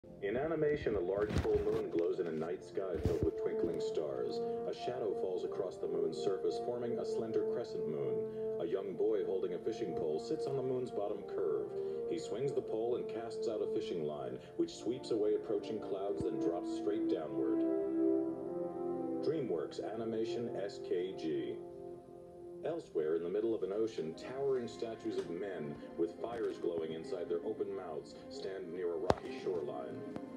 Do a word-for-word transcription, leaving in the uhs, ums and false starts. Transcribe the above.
In animation, a large full moon glows in a night sky filled with twinkling stars. A shadow falls across the moon's surface, forming a slender crescent moon. A young boy holding a fishing pole sits on the moon's bottom curve. He swings the pole and casts out a fishing line, which sweeps away approaching clouds, then drops straight downward. DreamWorks Animation S K G. Elsewhere, in the middle of an ocean, towering statues of men with fires glowing inside their open mouths stand near a rocky shoreline.